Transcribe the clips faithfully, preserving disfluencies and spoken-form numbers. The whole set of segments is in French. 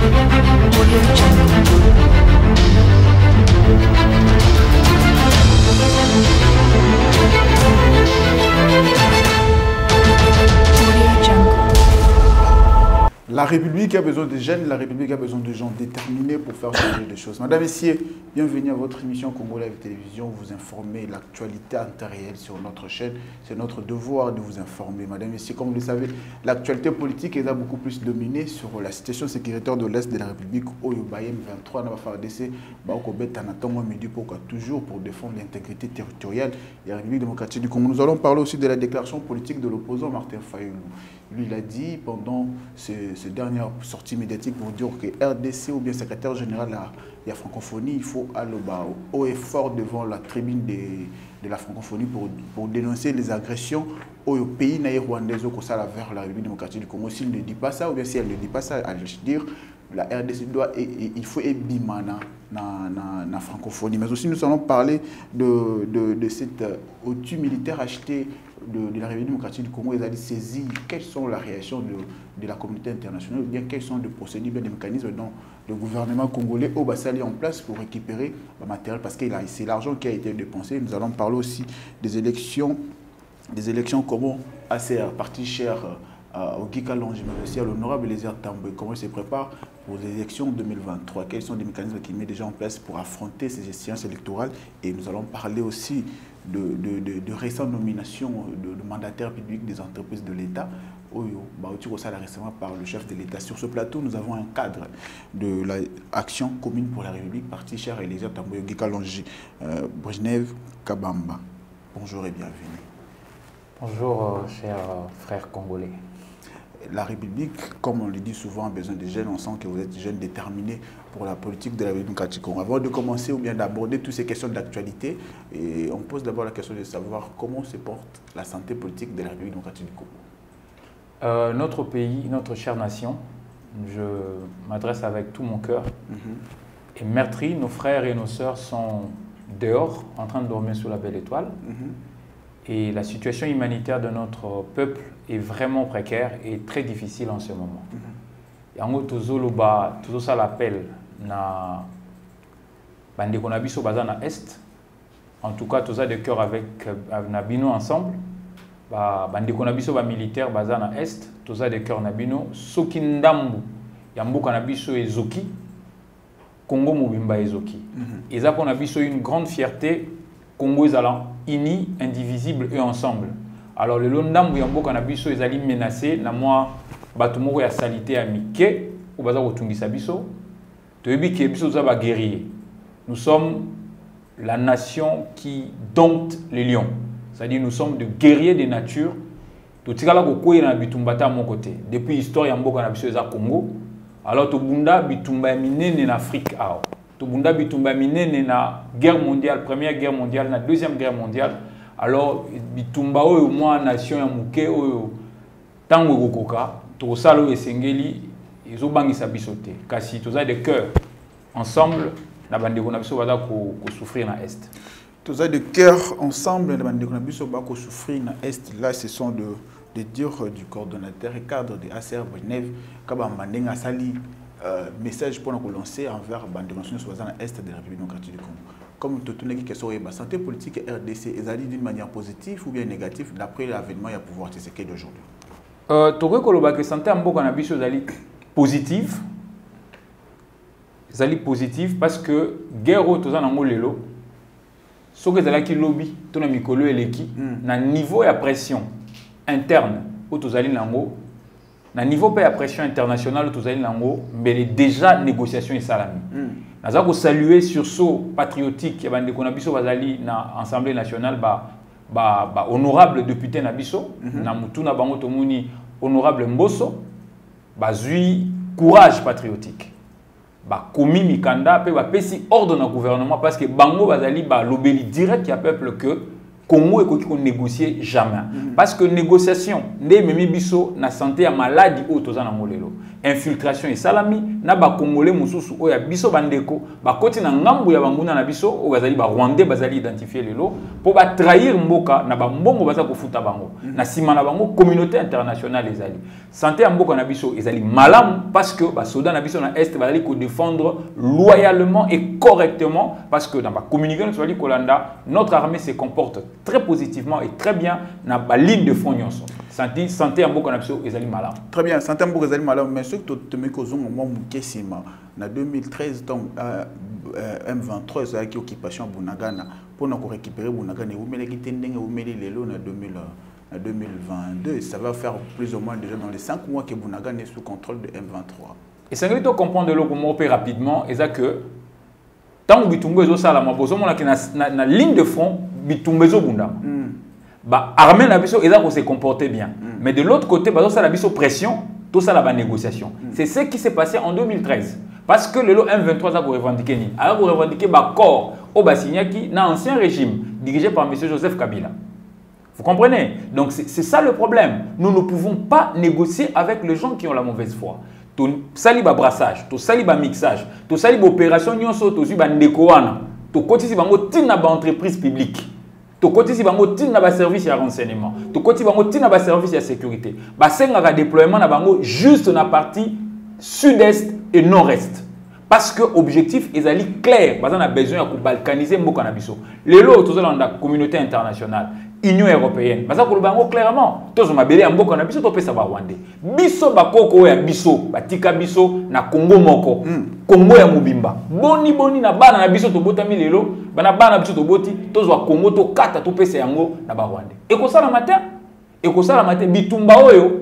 La République a besoin de jeunes, la République a besoin de gens déterminés pour faire changer les choses. Madame, Messieurs, bienvenue à votre émission Congo Live Télévision. Vous informez l'actualité en temps réel sur notre chaîne. C'est notre devoir de vous informer. Madame, Messieurs, comme vous le savez, l'actualité politique est beaucoup plus dominée sur la situation sécuritaire de l'Est de la République. Oyo Bayem vingt-trois n'a pas fait d'essai. Baoko Betanatongo midi pour toujours pour défendre l'intégrité territoriale de la République démocratique du Congo. Nous allons parler aussi de la déclaration politique de l'opposant Martin Fayulu. Lui, il a dit pendant ces, ces dernières sorties médiatiques pour dire que R D C ou bien secrétaire général de la francophonie, il faut aller haut et fort devant la tribune de, de la francophonie pour, pour dénoncer les agressions au pays rwandais vers la République démocratique du Congo. S'il ne dit pas ça, ou bien si elle ne dit pas ça, elle va dire la R D C doit, et, et, il faut ébimana dans la francophonie. Mais aussi, nous allons parler de, de, de cette outil militaire acheté de, de la République démocratique du Congo. Ils ont saisi quelles sont les réactions de, de la communauté internationale, ou bien quels sont les procédures, bien des mécanismes dont le gouvernement congolais au Bassali en place pour récupérer le matériel, parce que c'est l'argent qui a été dépensé. Nous allons parler aussi des élections, des élections comment assez parti cher au Guika Longi, mais aussi à l'honorable Lézard Tamboué. Comment il se prépare pour les élections deux mille vingt-trois? Quels sont les mécanismes qu'il met déjà en place pour affronter ces échéances électorales? Et nous allons parler aussi de, de, de, de récentes nominations de, de mandataires publics des entreprises de l'État. Oyo, récemment par le chef de l'État. Sur ce plateau, nous avons un cadre de l'action commune pour la République, parti cher et Lézard Tamboué, Guika Longi, euh, Brejnev Kabamba. Bonjour et bienvenue. Bonjour, euh, chers euh, frères congolais. La République, comme on le dit souvent, a besoin de jeunes. On sent que vous êtes jeunes déterminés pour la politique de la République démocratique du Congo. Avant de commencer ou bien d'aborder toutes ces questions d'actualité, on pose d'abord la question de savoir comment se porte la santé politique de la République démocratique du Congo. Euh, notre pays, notre chère nation, je m'adresse avec tout mon cœur, mm-hmm. est meurtri. Nos frères et nos sœurs sont dehors, en train de dormir sous la belle étoile. Mm-hmm. Et la situation humanitaire de notre peuple est vraiment précaire et très difficile en ce moment. Et en gros, tout ça l'appelle na bande qu'on a biso bazan na est. En tout cas, tout ça de cœur avec Nabino ensemble. Bande qu'on a biso ba militaire bazan na est. Tout ça de cœur Nabino. Soki ndambu yambo qu'on a biso ezoki. Congo mobimba ezoki. Et ça qu'on a biso une grande fierté. Congo est unis, indivisibles et ensemble. Alors le Londam Buyambo Kanabiso est allé menacé, na moi Batumoko ya salité à Mike, ou Baza Otungisa Biso, Tebi Kebiso Zaba guerrier. Nous sommes la nation qui dompte les lions. C'est-à-dire nous sommes de guerriers de nature. Tout ce qui est Bitumbata à mon côté. Depuis l'histoire Yambo Kanabiso est à Congo. Alors Tobunda Bitumba Mine en Afrique. Tobunda Bitumba Mine na guerre mondiale, première guerre mondiale, na deuxième guerre mondiale. Alors Bitumba au moins nation ya muke o tango gokoka, to salo esengeli ezobangisa bisote. Kasi toza de cœur ensemble na bande kona biso baza ko souffrir na est. Toza de cœur ensemble na bande kona biso ba ko souffrir na est. Là ce sont de de dire du coordonnateur et cadre de A C R Brejnev Kabamba ndenga sali Euh, message pour nous lancer envers la nation sur l'Est de la République démocratique du Congo. Comme tout le monde qui est la santé politique et R D C, est allée d'une manière positive ou bien négative d'après l'avènement et le pouvoir Tshisekedi d'aujourd'hui? Euh, tu vois que la santé en Bokanabiso est positive. C'est positive parce que guerre au Tozan en Molelo, ce que c'est qui lobby, ton ami Kolo et l'équipe, na niveau de pression interne au Tozali Nango. Na niveau de pression internationale, tous les langues, mais déjà négociation et salami. Nous avons salué sur ce patriotique, qu'on a biso bazali na Assemblée nationale, ba ba ba honorable député na biso, na mutu na bango tomuni honorable Mboso, ba zui courage patriotique. Ba komi mikanda pe ba pesi ordre na gouvernement parce que bango bazali ba lobeli direct ya peuple que Congo est qu'on négocier jamais. Mm -hmm. Parce que négociation, ne memi biso na santé à maladie au tozana molelo. infiltration et salami na ba congolais mususu oya biso bandeko ba koti na ngambu ya banguna na biso o bazali ba rwandais bazali identifier lelo pour ba trahir mboka na ba mbongo baza kofuta bango na sima na bango communauté internationale ezali santé ya mboka na biso ezali malam parce que ba soda na biso na est bazali ko défendre loyalement et correctement parce que dans ba communication sur li kolanda notre armée se comporte très positivement et très bien na ba ligne de front nyonso santé santé ya mboka na biso ezali malam très bien santé ya mboka ezali malam mais ce que tu me causes moi mukesima na deux mille treize donc M vingt-trois ça qui occupation Bunagana pour nous récupérer Bunagana ou mais qui tendenge ou mais lelo na deux mille deux mille vingt-deux ça va faire plus ou moins déjà dans les cinq mois que Bunagana est sous contrôle de M vingt-trois et ça veut dire comprendre le comment opérer rapidement et ça que tant bitumbo ezo sala mabozo mona ki na na ligne de front bitumbo ezo bunda ba armée na biso eza ko se comporter bien mais de l'autre côté ba ça la biso pression tout ça la négociation. Mm. C'est ce qui s'est passé en deux mille treize. Parce que le M vingt-trois a revendiqué ni. A revendiqué ba corps au Bassignaki dans l'ancien régime dirigé par M. Joseph Kabila. Vous comprenez? Donc c'est ça le problème. Nous ne pouvons pas négocier avec les gens qui ont la mauvaise foi. Tout saliba brassage, tout saliba mixage, tout saliba opération nyonso to suba ndekoana. To kotisi bango tina ba entreprise publique. To koti si bango tin na ba service ya renseignement to koti bango tin na ba service ya sécurité ba senga ka déploiement na bango juste na partie sud-est et nord-est parce que objectif ezali clair baza na besoin ya ko balkaniser mboka na biso lelo tozala na communauté internationale Union européenne baza ko bango clairement tozo mabele ya mboka na biso to pesa ba Rwandais biso bakoko ya biso batika biso na Congo moko mm. Congo ya mobimba boni boni na bana na biso to botami lelo bana bana biso to boti tozo Congo to kata to pesa yango na ba Rwandais e ko sala matin e ko sala matin bitumba oyo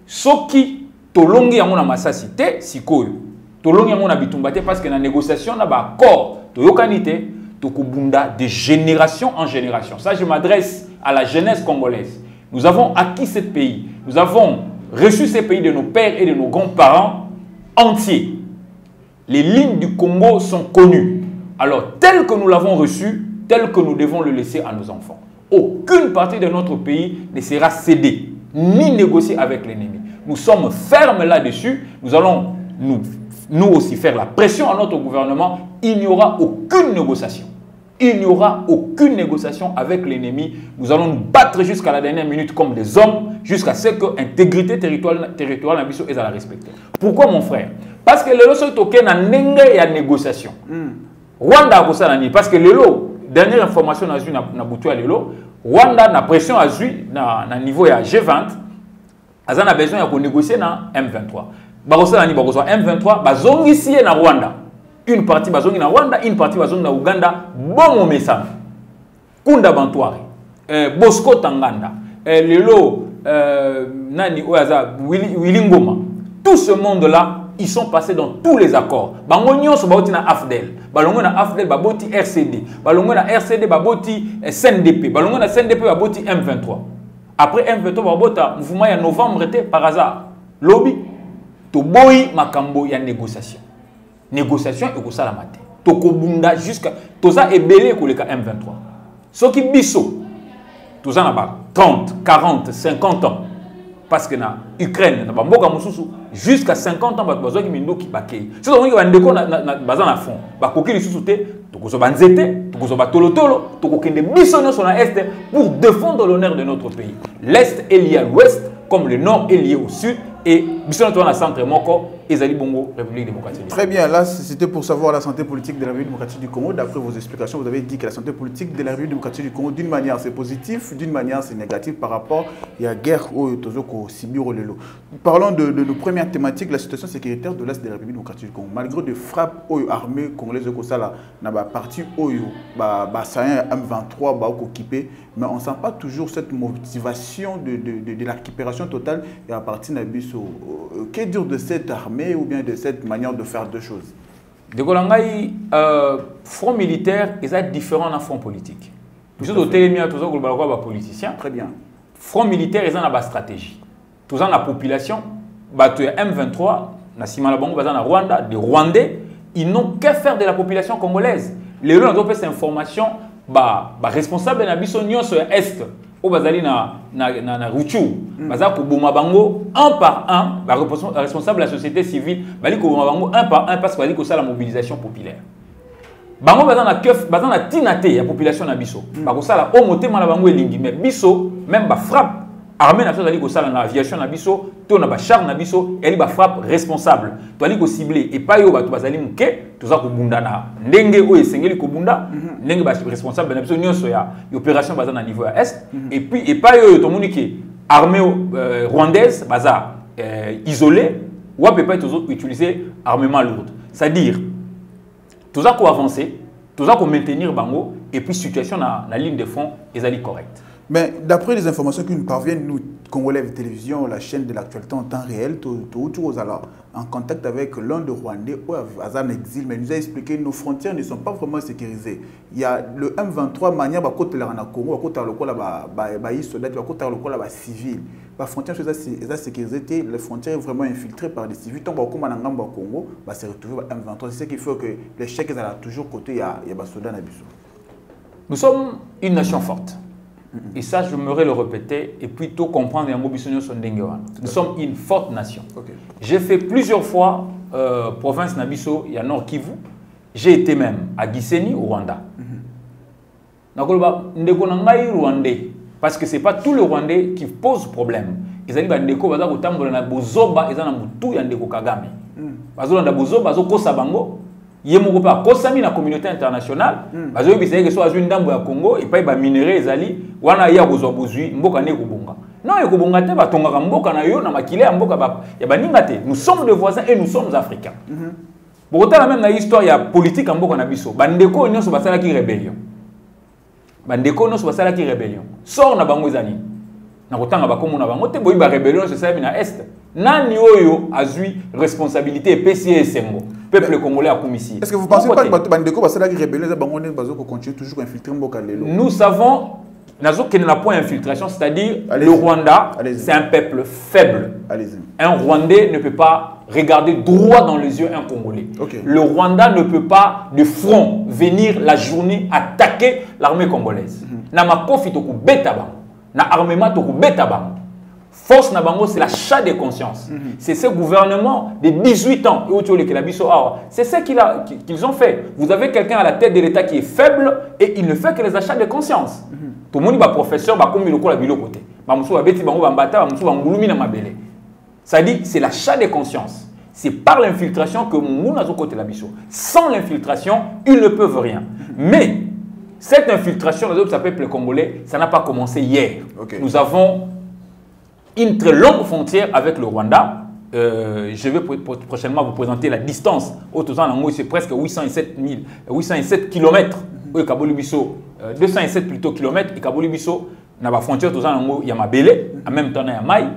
soki to longi yango na masasi te sikoyo to longi yango na bitumba te parce que na négociation na ba accord to yokanite to kubunda de génération en génération. Ça je m'adresse à la jeunesse congolaise. Nous avons acquis ce pays. Nous avons reçu ce pays de nos pères et de nos grands-parents entiers. Les lignes du Congo sont connues. Alors, tel que nous l'avons reçu, tel que nous devons le laisser à nos enfants. Aucune partie de notre pays ne sera cédée, ni négociée avec l'ennemi. Nous sommes fermes là-dessus. Nous allons nous, nous aussi faire la pression à notre gouvernement. Il n'y aura aucune négociation. Il n'y aura aucune négociation avec l'ennemi. Nous allons nous battre jusqu'à la dernière minute comme des hommes, jusqu'à ce que l'intégrité territoriale territoriale est à la respecter. Pourquoi mon frère? Parce que le lot token na nenge ya négociation. Rwanda a ça nani parce que le lot dernière information na na na butu le lot Rwanda na pression a zui na na niveau ya G vingt. Azana besoin ya ko négocier na M vingt-trois. Ba ko ça nani ba ko M vingt-trois ba zongisi na Rwanda. Une partie bazongi na Rwanda, une partie bazongi na Uganda. Bon message. Kunda Bantuari, euh, Bosco Tanganda, euh, Lelo, euh, Nani Oaza, Willy Ngoma. Tout ce monde-là, ils sont passés dans tous les accords. Bangonyo so baoti na Afdel, balongo na Afdel baboti R C D, balongo na R C D baboti S N D P, balongo na S N D P baboti M vingt-trois. Après M vingt-trois babota mouvement ya novembre était par hasard. Lobby to boy makambo ya négociation. Négociation et ça la matin. Toko bunda jusqu'à toza ebelé ko le M vingt-trois. Ce qui biso toza na ba trente, quarante, cinquante ans parce que na Ukraine na mboka mususu jusqu'à cinquante ans ba bazo ki mindoki bakei. Ce donc ba ndeko na baza na fond. Ba kokili susu te toko so banzete, toko so ba tolotolo, toko kende biso no na est pour défendre l'honneur de notre pays. L'est est lié à l'ouest comme le nord est lié au sud et biso na na centre moko Ezali Bongo, République démocratique. Très bien, là c'était pour savoir la santé politique de la République démocratique du Congo. D'après vos explications, vous avez dit que la santé politique de la République démocratique du Congo, d'une manière c'est positif, d'une manière c'est négatif par rapport à la guerre au Tozoko, Sibiro Lelo. Parlons de, de nos premières thématiques, la situation sécuritaire de l'Est de la République démocratique du Congo. Malgré des frappes aux armées congolaises, dans la partie Oyo, M vingt-trois, occupé, mais on ne sent pas toujours cette motivation de, de, de, de la récupération totale et à partir d'Abisso. Que dire de cette armée ou bien de cette manière de faire deux choses? De Golangaï, euh, front militaire, il y a différents dans front politique. Nous sommes au télémia, tous les politiciens. Très bien. Front militaire, il y a une stratégie. Tous la population, M vingt-trois, na Rwanda, des Rwandais, ils n'ont qu'à faire de la population congolaise. Les gens ont fait cette information, bah, bah responsable de la Bissonnion sur l'Est, au bazali na na na, na Ruchu baza ko boma bango un par un ba responsable de la société civile bali ko boma bango un par un parce que bali ko ça la mobilisation populaire bango baza na keuf baza na tinate ya population na biso ba ko ça la au motema na bango elingi mais biso même ba frappe armée nationale bali ko ça na aviation na biso to na ba char na biso eli ba frappe responsable to ali ko cibler et pas yo ba to bazali muke toza ko bunda na ndenge o esengeli ko bunda ndenge ba responsable na biso nyonso ya opération baza na niveau ya est et puis et pas yo to moniki armée euh, rwandaise baza euh, isolée ou peut pas toujours utiliser armement lourd c'est-à-dire toza ko avancer toza ko maintenir bango et puis situation na la ligne de front ezali correcte. Mais d'après les informations qui nous parviennent, nous, Congolais Télévision, la chaîne de l'actualité en temps réel, toujours en contact avec l'un de Rwandais ou à en exil, mais il nous a expliqué que nos frontières ne sont pas vraiment sécurisées. Il y a le M vingt-trois, manière à côté de la Congo, à côté de la soldats, à côté de la civile. Les frontières sont sécurisées, les frontières sont vraiment infiltrées par des civils. Tant que au Congo, c'est retrouvé M vingt-trois. C'est ce qui fait que les chèques sont toujours côté de la soldats. Nous sommes une nation forte. Et ça, je me le répéter et plutôt comprendre nous sommes une forte nation. Okay. J'ai fait plusieurs fois euh, province Nabiso, il y a Nord Kivu. J'ai été même à Gisenyi, au Rwanda. Mm-hmm. Rwandais, parce que ce n'est pas tout le Rwandais qui pose problème. Ils ont dit que Bozoba, ils ont dit Kagame. Ils ont dit yemoko pa kosami na communauté internationale bazo biseye que soit une ndambo ya Congo et pas ba minerais ezali wana ya kozwa bozui mboka ne kubonga non e kubonga te batonga mboka na yo na makile ya mboka ba ya baninga te nous sommes des voisins et nous sommes africains pour la même na histoire ya politique mboka na biso bandeko nyonso basala ki rébellion bandeko nyonso basala ki rébellion sort na bango ezali na kotanga bakomo na bango te boyi ba rébellion c'est ça na est nani oyo azui responsabilité et P C S Sengo peuple congolais a commis ici. Est-ce que vous pensez pas que bandeko basala ki rébellion za bango ne bazo ko continuer toujours infiltrer mboka lelo? Nous savons nazo que n'a point infiltration, c'est-à-dire le Rwanda c'est un peuple faible. Allez-y. Un Rwandais ne peut pas regarder droit dans les yeux un Congolais. Okay. Le Rwanda ne peut pas de front venir la journée attaquer l'armée congolaise. Na makofi to ko beta ba. Na armement to ko beta ba. Force Nabango, c'est l'achat des consciences. Mm-hmm. C'est ce gouvernement de dix-huit ans, c'est ce qu'ils qu'ils ont fait. Vous avez quelqu'un à la tête de l'État qui est faible et il ne fait que les achats de conscience. Mm-hmm. Tout le monde est professeur, ça dit c'est l'achat des consciences. C'est par l'infiltration que nous avons côté la biso. Sans l'infiltration, ils ne peuvent rien. Mm-hmm. Mais cette infiltration, ça peut être le Congolais, ça n'a pas commencé hier. Okay. Nous avons une très longue frontière avec le Rwanda. Euh, je vais prochainement vous présenter la distance. C'est presque huit cent sept kilomètres. deux cent sept plutôt kilomètres. Et Kabolibiso, dans la frontière, il y a Mabele, en même temps, il y a Maï.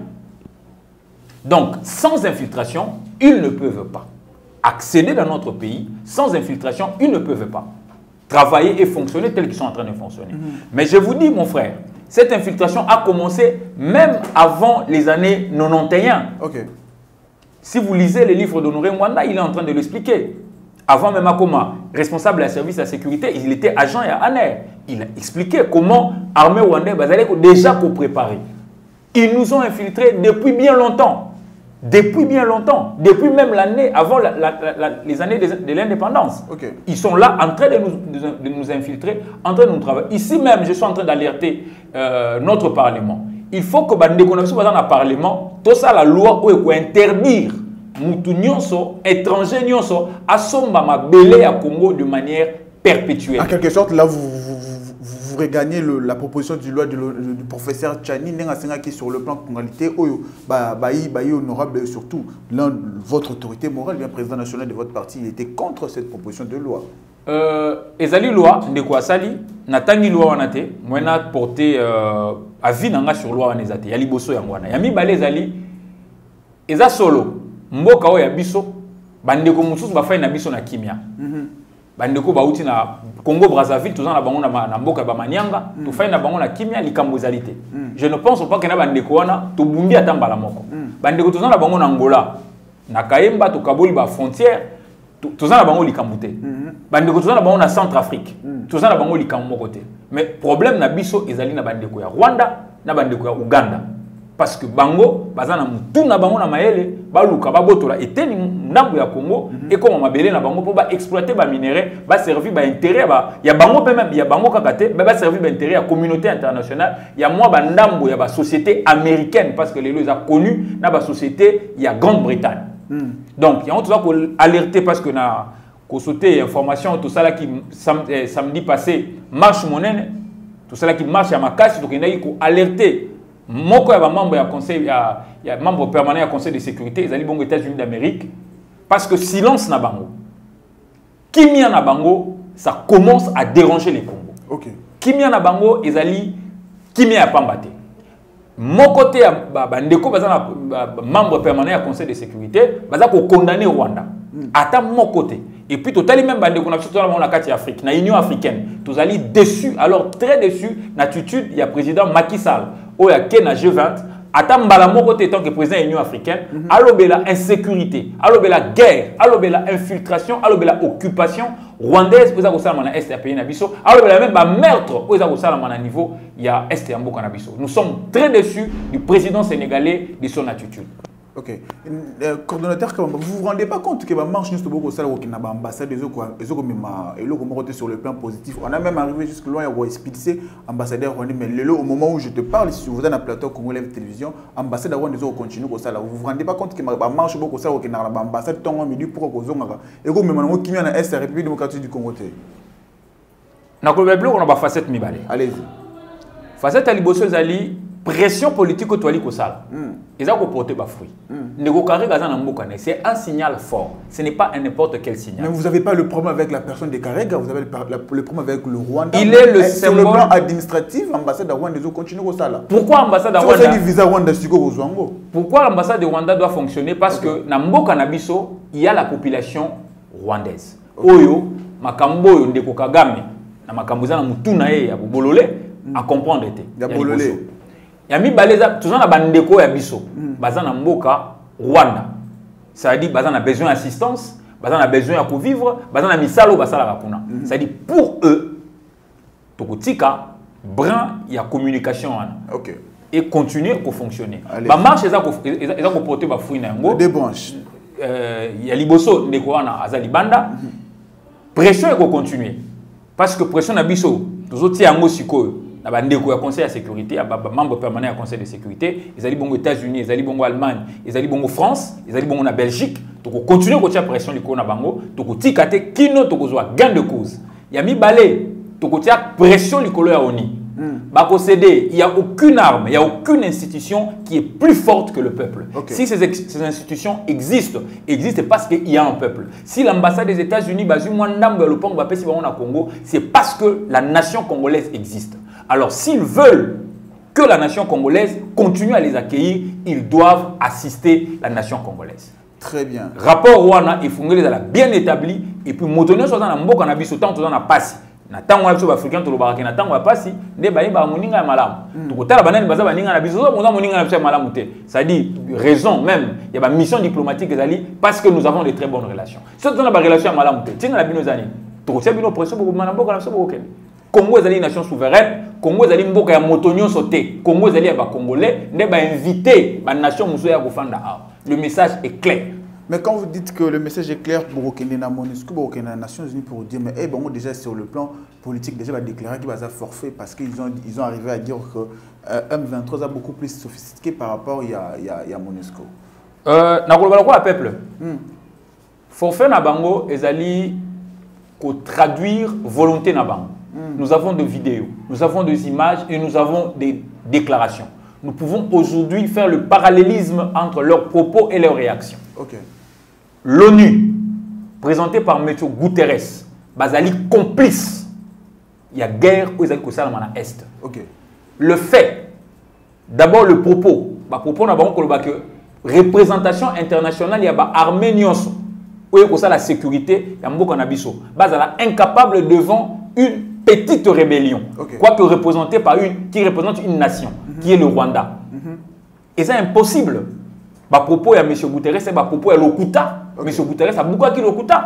Donc, sans infiltration, ils ne peuvent pas accéder dans notre pays. Sans infiltration, ils ne peuvent pas travailler et fonctionner tels qu'ils sont en train de fonctionner. Mm-hmm. Mais je vous dis, mon frère, cette infiltration a commencé même avant les années quatre-vingt-onze. Okay. Si vous lisez les livres d'Honoré Mwanda, il est en train de l'expliquer. Avant même Akoma, responsable de la service de la sécurité, il était agent à A N E R. Il a expliqué comment l'armée rwandaise a déjà préparé. Ils nous ont infiltrés depuis bien longtemps. Depuis bien longtemps. Depuis même l'année, avant la, la, la, les années de, de l'indépendance. Okay. Ils sont là en train de nous, de, de nous infiltrer, en train de nous travailler. Ici même, je suis en train d'alerter euh, notre Parlement. Il faut que l'économie soit dans le Parlement, tout ça, la loi, où il faut interdire Moutou Nyonso, étranger Nyonso, à Somba Belé à Congo de manière perpétuelle. En quelque sorte, là, vous, vous, vous, vous regagnez le, la proposition du loi du, du professeur Tchani, qui sur le plan de congolalité, Baï honorable, et surtout, votre autorité morale, le président national de votre parti, il était contre cette proposition de loi. Euh, ezali loi ndeko asali natangi loi wana te moi na porté euh, avis nanga sur loi wana ezate ya liboso ya ngwana ya mibale ezali eza solo mboka oyo ya biso bandeko mususu bafai na biso na kimia mm-hmm. bandeko bauti na Congo Brazzaville tozana na bango na mboka ba manyanga mm-hmm. tofai na bango na kimia likambo ezali te mm-hmm. Je ne pense pas que na bandeko wana to bumbi atambala moko mm-hmm. bandeko tozana na bango na Angola na Kayemba to kaboli ba frontière Tout ça, on a likamouté. Bandeko, tout ça, on a Centrafrique. Tout ça, on a likamouté. Mais le problème, na biso, ezali na bandeko ya Rwanda, na bandeko ya Uganda. Parce que bango, bazana mutu na bango na maele, baluka babotola eteni ndambo ya Congo et comme mabele na bango pour ba exploiter ba minerais, ba servir ba intérêt ba ya bango pe même ya bango kakate, ba servir ba intérêt à communauté internationale, ya moi ba ndambo ya ba société américaine parce que les lois a connu na ba société ya Grande-Bretagne. Mm. Donc, il y a tout ça pour alerter parce que na ko sauter information tout ça là qui sam, eh, samedi passé marche monnaie, tout ça là qui marche à ma casse donc il y a ko alerter moko ya membre ya conseil ya ya membre permanent ya conseil de sécurité ils allaient bon États-Unis d'Amérique parce que silence na bango kimia na bango ça commence à déranger les Congo. OK. Kimia na bango ils allaient kimia pambate. Mon côté ya bandeko baza na membre permanent ya conseil de sécurité baza ko condamner Rwanda. Ata mon côté et puis totalement même bandeko na surtout na kati Afrique na Union africaine tous allés déçus alors très déçus l'attitude il y a président Macky Sall au ya Kenya G vingt atambala mon côté tant que président de l'Union africaine alobela insécurité alobela guerre alobela infiltration alobela occupation rwandaise aux agosala mana est pays na biso alobela même ba meurtre aux agosala mana niveau il y a est ya mboka na biso nous sommes très déçus du président sénégalais de son attitude. Ok. Euh, coordonnateur, vous ne vous rendez pas compte que la marche nous beaucoup ça qui n'a pas ambassade des autres et le sur le plan positif. On a même arrivé jusque loin à expulser ambassadeur rwandais. Mais le au moment où je te parle, si vous êtes dans un plateau Congolais télévision, ambassadeur rwandais continue comme ça là. Vous vous rendez pas compte que la marche beaucoup ça qui n'a pas ambassade tant minute pour cause et comme maintenant qui vient dans est la République démocratique du Congo. Na ko beblo on a ba facette mi balé. Allez-y. Facette ali bosso zali pression politique au toali ko sala. Ils ont porté bas fruit. C'est un signal fort. Ce n'est pas n'importe quel signal. Mais vous n'avez pas le problème avec la personne de Karega, vous avez le, le problème avec le Rwanda. Il est le symbole. Sur le plan administratif, l'ambassade de Rwanda doit continuer comme ça. Pourquoi l'ambassade de Rwanda visa Rwanda Pourquoi l'ambassade de Rwanda doit fonctionner? Parce okay. que dans Mboka Nabiso, il y a la population rwandaise. Okay. Oyo, makambo yo ndeko Kagame, na makambo za na mutu na ye ya bololé à comprendre été. Ya bololé. Il y a mis baleza tout ça na bandeko ya biso baza na mboka Rwanda ça veut dire baza na besoin d'assistance baza na besoin de vivre baza na misalo basala rapuna ça veut dire pour eux tokotika brin il y a communication OK et continuer à fonctionner ba marche eza ko eza ko porter ba fruit na ngo des branches euh il y a liboso ndeko wana azali banda pression ko continuer parce que pression na biso tozoti yango sikoyo na bandeko ya conseil de sécurité ya membre permanent ya conseil de sécurité ils allaient bon aux États-Unis ils allaient bon en Allemagne ils allaient bon en France ils allaient bon en Belgique donc continuer ko tia pression liko na bango to ko tikate kino to ko zwa gain de cause ya mi balé to ko tia pression likolo ya oni ba ko céder il y a aucune arme il y a aucune institution qui est plus forte que le peuple. Okay. Si ces, ces institutions existent existent parce qu'il y a un peuple. Si l'ambassade des États-Unis bazu mwandambo le pont ba pesi bango na Congo c'est parce que la nation congolaise existe. Alors, s'ils veulent que la nation congolaise continue à les accueillir, ils doivent assister la nation congolaise. Très bien. Rapport Rwanda et Fungele a bien établi et puis motonio soit dans mboka na biso tant dans na pasi. Na tango ya biso africain to lobaka na tango ya pasi nde ba ba moninga ya malamu. To kotala banani baza baninga na biso mo moninga na biso ya malamu te. Ça dit raison même, il y a ba mission diplomatique ezali parce que nous avons de très bonnes relations. Si on a ba relation ya malamu te, tinga na bino zani. To kotia bino pression beaucoup na mboka na biso beaucoup. Congo est une nation souveraine, Congo est une mboka ya motonyo sauté, Congo est un Congolais, ne ba invité la nation musoya kofanda. Le message est clair. Mais quand vous dites que le message est clair pour Okende na MONUSCO, pour Okende na Nations Unies pour dire mais eh bon déjà sur le plan politique déjà va déclarer qu'il va être forfait parce qu'ils ont ils ont arrivé à dire que euh, M vingt-trois est beaucoup plus sophistiqué par rapport il y a il y a, il y a MONUSCO. Euh na kolobala quoi peuple. Hmm. Forfait na bango ezali ko traduire volonté na bango. Nous avons des vidéos, nous avons des images et nous avons des déclarations. Nous pouvons aujourd'hui faire le parallélisme entre leurs propos et leurs réactions. Okay. L'ONU, présentée par M. Guterres, Bazali complice. Il y a guerre aux Salman à Est. Okay. Le fait, d'abord le propos, bah propos n'a pas que représentation internationale, il y a bah Arméniens, où il y a la sécurité, il y a Mboko Nabiso, Bazala incapable devant une petite rébellion, okay. Quoique représentée par une qui représente une nation, mm-hmm. qui est le Rwanda. Mm-hmm. Et c'est impossible. Bah propos à M. Guterres, c'est bah propos à Lokuta. Okay. M. Guterres a beaucoup qui Lokuta.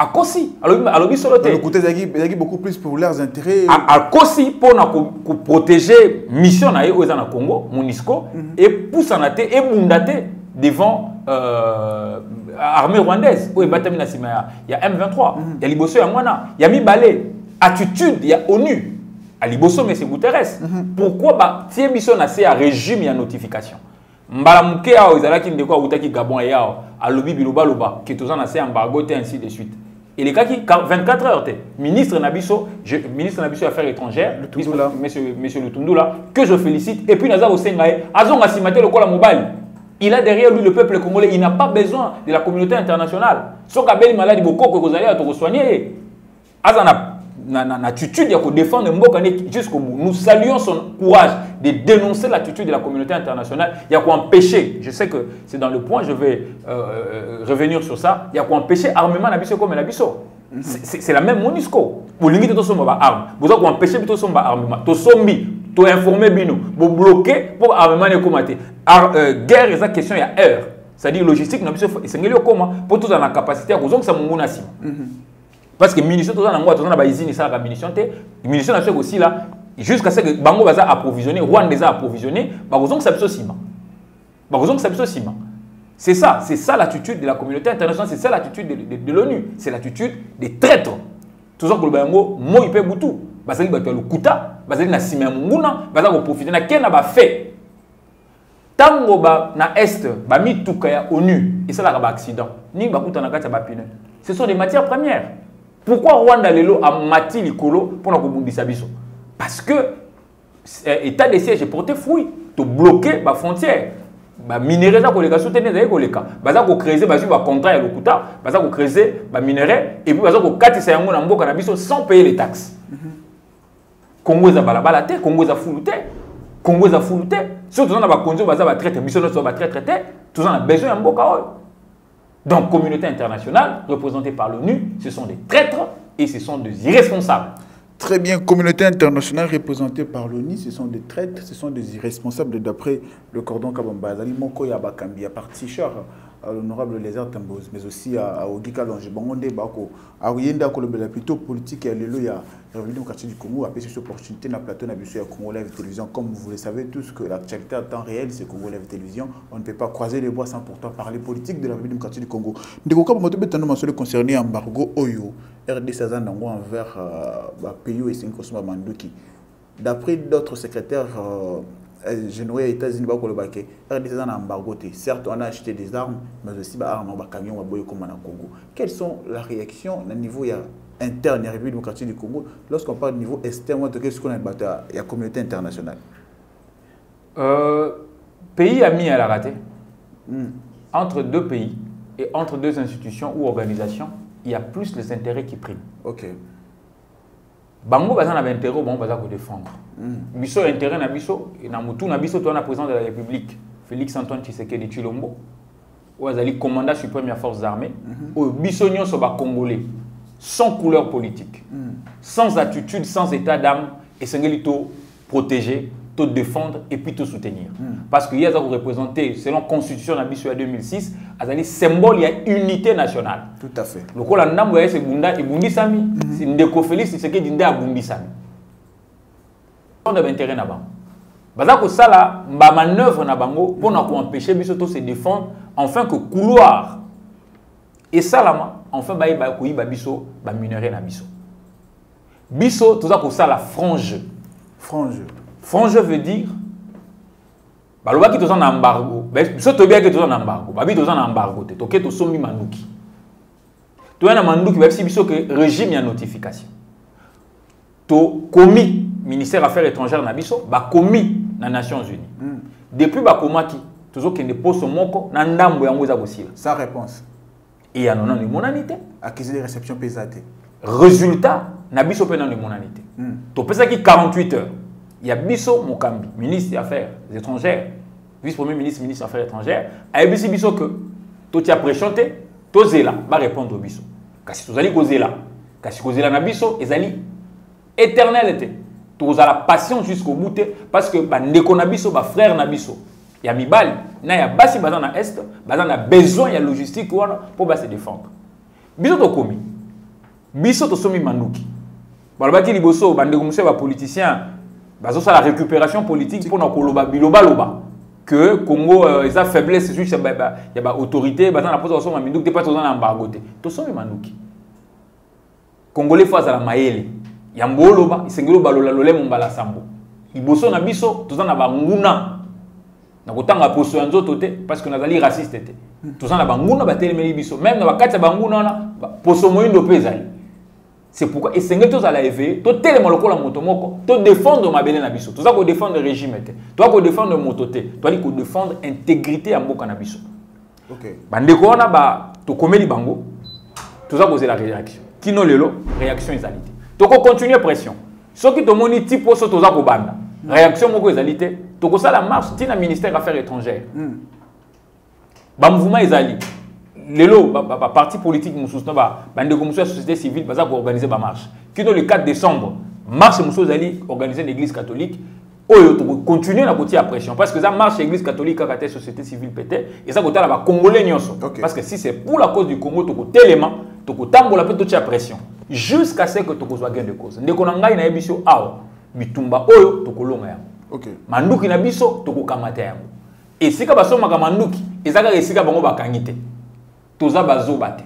à Kosi, alors il solo le côté zaki beaucoup plus pour leurs intérêts. À Kosi pour na protéger mission na au na Congo, MONUSCO et pour s'en et bundaté devant euh, armée rwandaise. Où batamina simaya, il y a M vingt-trois, il y a Liboso ya Mwana, il y a Mibale, attitude, il y a ONU. À Liboso mais c'est Guterres. Pourquoi ba tie mission na c'est à régime ya notification. Mbala muke ao ezalaki ndeko utaki Gabon yao, à lobi biloba loba, qui tous en a c'est embargo et ainsi de suite. Et les cas qui vingt-quatre heures, ministre Nabiso, je, ministre Nabiso Affaires étrangères, monsieur, monsieur Lutundula, que je félicite, et puis Nazar Osengae, Azon Asimate le Kola Mobile. Il a derrière lui le peuple congolais, il n'a pas besoin de la communauté internationale. Son cabel malade beaucoup que vous allez à te soigner. Azana l'attitude de défendre Mbokane jusqu'au bout. Nous saluons son courage de dénoncer l'attitude de la communauté internationale. Il y a quoi empêcher, je sais que c'est dans le point, je vais euh, revenir sur ça, il y a quoi empêcher armement Nabiso comme Nabiso. C'est la même MONUSCO. Pour limiter tout son arme. Vous avez empêcher tout son armement. Tout sombi, tout informer bino, vous bloquer pour armement et commater. Guerre, c'est la question il y a heure. C'est-à-dire logistique, Nabiso, c'est comment pour tous dans la capacité à vous que ça m'onassi. Parce que les munitions, tout ça, tout ça, ils ont des munitions. Les munitions, aussi là, jusqu'à ce que Bango va approvisionner, Rwanda les a approvisionnés, ils ont que ça peut ciment. Ils ont que ça peut ciment. C'est ça, c'est ça l'attitude de la communauté internationale, c'est ça l'attitude de, de, de l'ONU, c'est l'attitude des traîtres. Tout ça que le Bango, moi, il peut tout. Parce qu'il va le Kuta, parce qu'il va ciment Munguna, parce qu'il va profiter. Quel n'a pas fait? Tango na Est, ba mi tukaya ONU, et ça là, un accident. Ni ba kuta na kata ba pine. Ce sont des matières premières. Pourquoi Rwanda Lelo a mati likolo pour nous biso? Parce que l'état de siège est porté fruit. Tu bloquer la frontière. Les minéraux sont les soutenir les collections. Ils ont créé des contrats à l'Okuta, ils ont créé des minéraux et puis ils ont créé des cannabis sans payer les taxes. Congo a balabalaté, Congo a foulouté, Congo a foulouté. Surtout dans la condition où ils ont traité, ils ont traité, tout ça a besoin de Mboka. Donc, communauté internationale, représentée par l'ONU, ce sont des traîtres et ce sont des irresponsables. Très bien, communauté internationale représentée par l'ONU, ce sont des traîtres, ce sont des irresponsables d'après le cordon Kabamba. Zali Moko Yabakambi, à partir à l'honorable Lézard Tambos, mais aussi à Ogika Longe, Bangonde Bako, à Oyenda Kolobela, plutôt politique, et il y a revenu au quartier du Congo, à cette opportunité dans le plateau de Congo Live Télévision. Comme vous le savez tous, que l'actualité en temps réel, c'est Congo Live Télévision. On ne peut pas croiser les bois sans pourtant parler politique de la République du quartier du Congo. De quoi vous avez mentionné concerné embargo Oyo, R D seize ans envers le pays et cinq Manduki. D'après d'autres secrétaires généraux des États-Unis, R D seize ans embargo. Certes, on a acheté des armes, mais aussi des armes, des camions, des boyaux comme en Congo. Quelles sont les réactions au niveau interne de la République démocratique du Congo lorsqu'on parle du niveau externe, qu'est-ce qu'on a battu à la communauté internationale? euh, Pays ami à la raté. Mm. Entre deux pays et entre deux institutions ou organisations, il y a plus les intérêts qui priment. Ok. Bango bazan avait intérêt, bon bazan ko défendre. Mm. Biso intérêt na biso, na mutu na biso toi na président de la République, Félix Antoine Tshisekedi Tshilombo, ou azali commandant suprême des forces armées, ou biso nyonso ba congolais. Sans couleur politique, mm. sans attitude, sans état d'âme, et c'est to protéger, te défendre et puis te soutenir. Mm. Parce qu'il y a ça représenter, selon la Constitution de deux mille six, il symbole, il y a unité nationale. Tout à fait. Le coup, la Nambo c'est Bunda et Bundisami, c'est Ndeko Félix, c'est ce qui est à Bundisami. On a intérêt là-bas. Parce que ça, là, ma manœuvre na bango pour empêcher biso to se défendre, enfin que couloir. Et ça, là, enfin, bah, bah, bah, biso, bah, minerai na biso. Biso, tout ça, pour ça, la frange. Frange. Frange veut dire, bah, le bas qui est en embargo, bah, biso, tu bien que tu es en embargo, bah, tu es en embargo, tu es ok, tu es sommi manduki. Tu es en manduki, bah, si biso que régime y a notification. Tu commis, ministère Affaires étrangères na biso, bah, commis na Nations Unies. Mm. Depuis, bah, komaki, toujours qu'il ne pose son moko, na ndambo yango za bosila. Sa réponse. Et il y a non de monanité. Accusé de réception pesate. Résultat, na biso pe non de monanité. Tu peux ça qui quarante-huit heures. Il y a biso Mokambi, ministre des Affaires étrangères, vice-premier ministre, ministre des Affaires étrangères. Il y a biso biso que tu as préchanté, tu zela, va répondre au biso. Kasi tu zali ko zela. Kasi ko zela na biso, ezali éternalité. Tu as la patience jusqu'au bout parce que ba ndeko na biso, ba frère na biso. Il y a Mibali, il y a Bassi Bazan à Est, Bazan a besoin, il y a logistique pour se défendre. Biso to komi, biso to somi manduki balobaki liboso bande ko monsieur ba politicien bazo sa la récupération politique pour na koloba biloba loba que Congo euh, ils a faiblesse sur il y a ba autorité bazana la pose so manduki pas tozana embargo te to somi manduki Congolais face à la maele ya mboloba isengelo balola lole mbala sambo iboso na biso tozana ba nguna na kotanga poso ya nzoto te parce que nazali raciste te tozana ba nguna ba telemeli biso même na bakati ba nguna na poso moyindo pezali. C'est pourquoi esengeli tozala éveillé to telema lokola moto moko to défendre mabele na biso toza ko défendre le régime te to ko défendre moto te to ali ko défendre intégrité ya mboka na biso. OK. Bande ko na ba to komeli bango toza ko la réaction kino lelo réaction ezali te to ko continuer pression soki to moni tipo so toza ko banda réaction moko ezali te to ko sala marche tina ministère affaires étrangères ba mouvement ezali lelo ba, ba, ba parti politique mususu ba bande ko mususu société civile baza ko organiser ba marche kino le quatre décembre marche mususu ezali organiser l'église catholique oyo to continuer na kotia pression parce que ça marche église catholique ka ta société civile pété et ça ko tala ba congolais nyonso parce que si c'est pour la cause du Congo to ko télément to ko tambola pe to tia pression jusqu'à ce que to ko soit gain de cause ndeko na ngai na yebiso awa bitumba oyo to ko longa yango. OK. Manduki na biso to ko kamata yango et sika baso maka manduki ezaka esika bango bakangite toza bazo bate.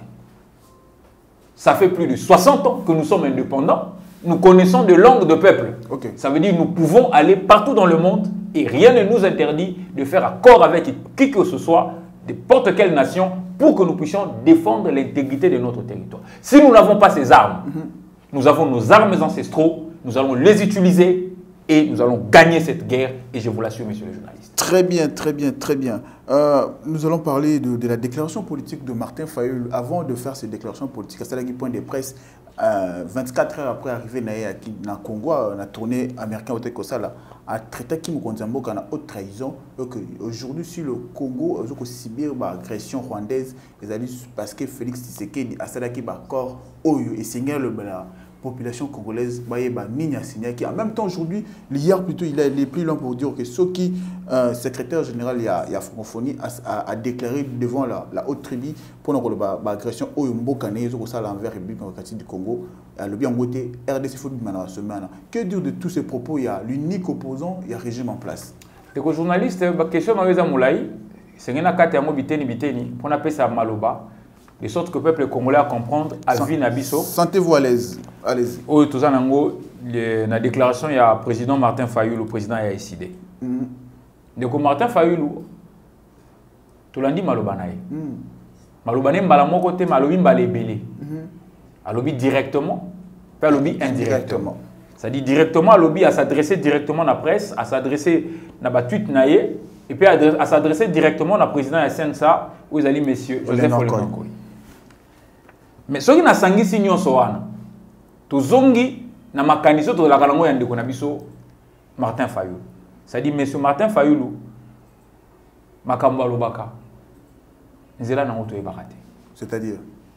Ça fait plus de soixante ans que nous sommes indépendants. Nous connaissons de langues de peuple. Okay. Ça veut dire que nous pouvons aller partout dans le monde et rien ne nous interdit de faire accord avec qui que ce soit, de n'importe quelle nation, pour que nous puissions défendre l'intégrité de notre territoire. Si nous n'avons pas ces armes, mm-hmm. nous avons nos armes ancestraux, nous allons les utiliser et nous allons gagner cette guerre. Et je vous l'assure, monsieur le journaliste. Très bien, très bien, très bien. Euh, nous allons parler de, de la déclaration politique de Martin Fayulu. Avant de faire cette déclaration politique, c'est là qu'il point de presse. Euh, vingt-quatre heures après arriver na Congo, on a tourné américain au Tekosala, a traité Kim Konzambo qui a haute trahison. Aujourd'hui, si le Congo a subir l'agression rwandaise, parce que Félix Tshisekedi a fait accord et signé la population congolaise, en même temps, aujourd'hui, hier plutôt, il est plus long pour dire que ce qui, euh, secrétaire général, il y a, il y a francophonie, a, a déclaré devant la, la haute tribu pour l'agression au Mboka envers la République démocratique du Congo, le bien côté R D C Foot semaine. Que dire de tous ces propos? Il y a l'unique opposant, il y a régime en place. Les journalistes, la question est Moulaï, c'est une question biteni biteni pour appeler ça maloba. De sorte que le peuple congolais a comprendre à vie Nabiso. Sentez-vous à l'aise. Allez-y. Oh, tout ça, la déclaration, il y a le président Martin Fayulu, le président a décidé. Donc, Martin Fayulu, tout l'a dit Malobanaï. Malobanaï, Malamo côté, Malobi Mbalébélé. Alobi directement, pas Alobi indirectement. C'est-à-dire directement, Alobi à s'adresser directement à la presse, à s'adresser à la tweet naïe, et puis à s'adresser directement à la président S N S A, où ils allaient messieurs Joseph Olemankoy. Mais ce qui n'a sangi signon soana, to zongi na makaniso to la kalango yande konabiso Martin Fayulu. Ça dit monsieur Martin Fayulu makambo lobaka. Nzela na ngoto ebakate. C'est-à-dire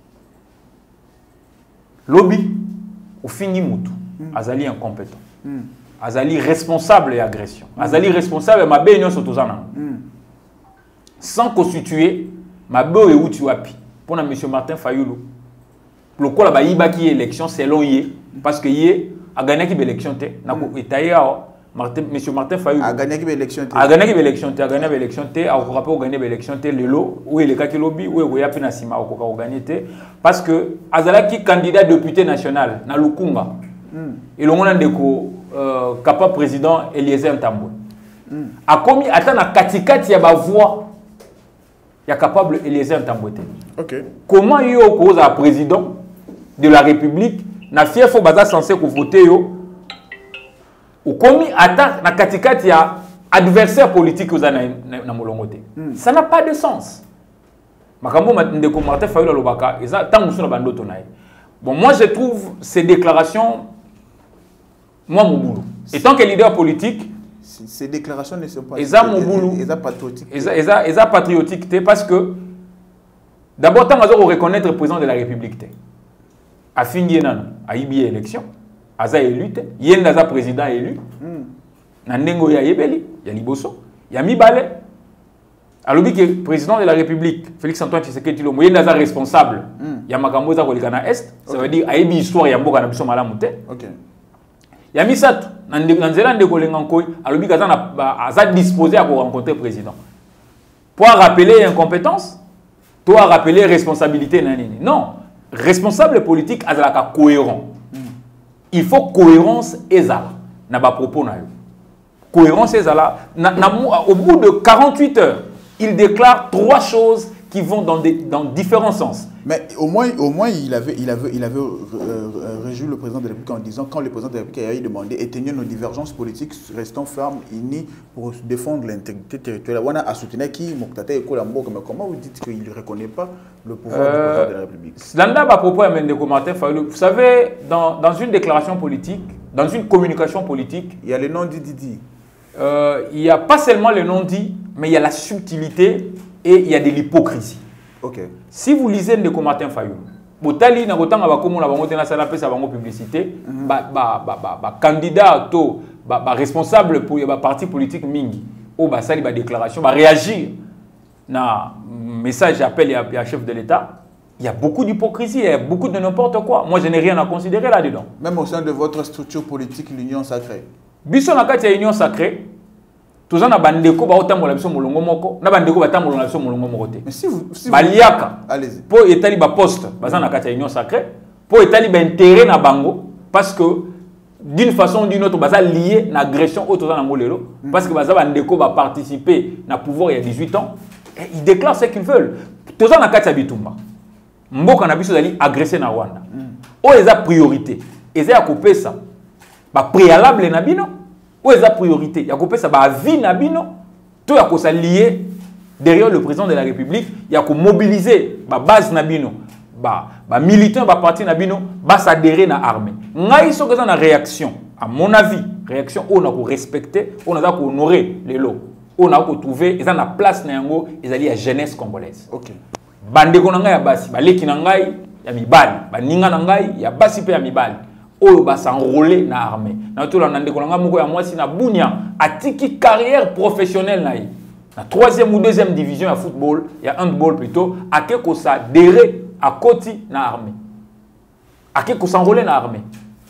lobby au fini mutu mm. azali incompétent. Mm. Azali responsable et agression. Mm. Azali responsable ma be nyonso tozana. Mm. Sans constituer ma be e uti wapi. Pour na monsieur Martin Fayulu le quoi là-bas, il y a une élection selon lui, parce que il a gagné une élection. Monsieur Martin Fayulu a gagné une élection. A gagné une élection. A gagné une élection. A gagné une élection. Le lot où il est le lobby où il y a une élection. A gagné parce que Azalaki candidat député national na Lukunga. Et le monde est capable président Eliezer Ntambwe. A commis attend na katikati ya ba voix. Il est capable Eliezer Ntambwe. Comment il y a un président de la République na fief au baza censé ko voter yo ou commis attaque na katikati ya adversaire politique aux na na molongote ça n'a pas de sens makambo ndeko Martin Fayulu lobaka eza tangu suna bandoto nae bon moi je trouve ces déclarations moi mon boulot étant que leader politique ces déclarations ne sont pas eza mon boulot eza patriotique eza eza eza patriotique parce que d'abord tant que reconnaître le président de la République a fini nan a ibi élection aza élu yenda aza président élu na ndengo ya yebeli ya liboso ya mibale Alors que le président de la République, Félix Antoine Tshisekedi, le moyen d'être responsable, il y a Makambo za kolikana est, ça veut dire ayebi histoire ya mboka na biso malamu te. OK. Ya misatu na nzela ndeko lengankoy, alors que azana aza disposé à rencontrer le président. Pour rappeler incompétence, pour rappeler responsabilité nanini. Non, responsable politique azalaka cohérent. Il faut cohérence ezala na ba propos na yo. Cohérence ezala na, na, au bout de quarante-huit heures, il déclare trois choses qui vont dans, des, dans différents sens. Mais au moins, au moins il avait, il avait, il avait euh, réjoui le président de la République en disant, quand le président de la République a demandé, éteignons nos divergences politiques, restons fermes, unis pour défendre l'intégrité territoriale. On a soutenu qui, mais comment vous dites qu'il ne reconnaît pas le pouvoir euh, du président de la République? Landa à propos de commentaires, vous savez, dans, dans une déclaration politique, dans une communication politique, il y a le nom dit dit. Euh, il n'y a pas seulement le non-dit, mais il y a la subtilité et il y a de l'hypocrisie. Okay. Si vous lisez le commentaire Fayoulou, Botali na botanga ba komo na bango tena sala pesa bango publicité, ba ba ba ba ba candidat to ba ba responsable pour ba parti politique mingi, o ba sali ba déclaration, ba réagir na message appel à, à chef de l'État. Il y a beaucoup d'hypocrisie, il y a beaucoup de n'importe quoi. Moi je n'ai rien à considérer là-dedans. Même au sein de votre structure politique, l'Union sacrée. Biso na kati ya union sacrée, tous en a bandeko ba otambola biso molongo moko, na bandeko ba tambola biso molongo moko te. Mais si vous si baliaka, allez-y. Pour etali ba poste, baza na kati ya union sacrée, pour etali ba intérêt na bango parce que d'une façon ou d'une autre baza lié na agression autre dans ngolelo parce que baza bandeko ba participer na pouvoir il y a dix-huit ans, et ils déclarent ce qu'ils veulent. Tous en a kati ya bitumba. Mboka na biso dali agresser na Rwanda. O eza priorité. Eza ya couper ça. Ba préalable na bino ou eza priorité ya kopesa ba vie na bino to ya ko s'allier derrière le président de la République ya ko mobiliser ba base na bino ba ba militant ba parti na bino ba s'adhérer na armée ngai so na réaction à mon avis réaction on a ko respecter on a ko honorer les lots on a ko trouver eza na place na yango ezali ya jeunesse congolaise. OK. Bande ko na ngai ya basi ba leki na ngai ya mibali ba ninga na ngai ya basi pe ya mibali oyo ba s'enrôler na armée na to la ndeko nga moko ya mwasi na bunya atiki carrière professionnelle na yi na troisième ou deuxième division ya football ya handball plutôt ake ko s'adhérer à koti na armée ake ko s'enrôler na armée.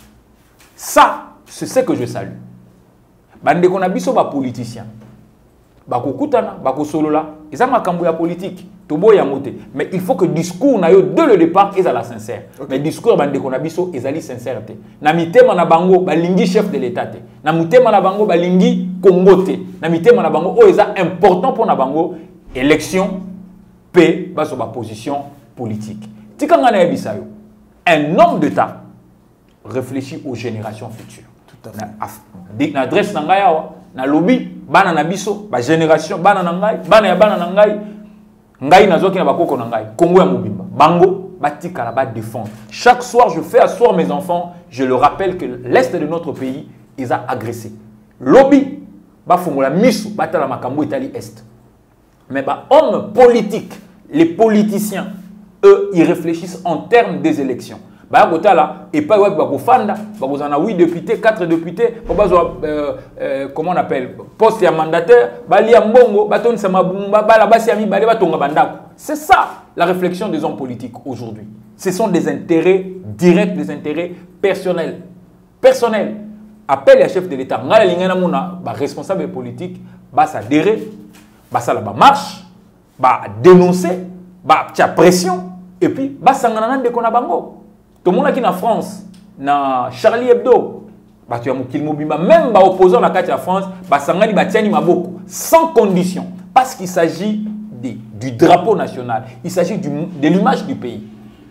Ça c'est ce que je salue. Bandeko na biso ba politicien ba kokutana ba ko solola eza makambo ya politique tobo ya moté mais il faut que discours na yo dès le départ est à la sincère. Okay. Mais discours bandeko na biso ezali sincérité na mitema na bango balingi chef de l'état te na mitema na bango balingi Congo te na mitema na bango o eza important pour na bango élection paix baso ba position politique tikanga na yebisa yo un homme d'état réfléchit aux générations futures. Tout à fait. Na adresse na ngai awa na lobby bana na biso ba génération bana na ngai bana ya bana na ngai ngai nazoki na bakoko na ngai Congo ya mobimba bango batika la ba défendre. Chaque soir je fais asseoir mes enfants, je leur rappelle que l'est de notre pays ils a agressé lobby ba fongola miso batala makambo Italie est mais ba hommes politiques les politiciens eux ils réfléchissent en termes des élections. Bah là et pas ouais bah fanda bah vous en a huit députés quatre députés bah euh, euh, comment on appelle poste ya mandataire bah li mbongo bah ton sama bumba bah la basi ami bah les batonga bandako. C'est ça la réflexion des hommes politiques aujourd'hui. Ce sont des intérêts directs, des intérêts personnels personnels. Appel à chef de l'État ngala lingana mona bah responsable politique bah s'adhérer bah ça là bah marche bah dénoncer bah tia pression et puis bah sangana de kona bango. Tout le monde qui est en France, na Charlie Hebdo, bah tu as même bah opposant la carte à France, bah sangani bah tieni maboko sans condition parce qu'il s'agit du drapeau national, il s'agit de l'image du pays.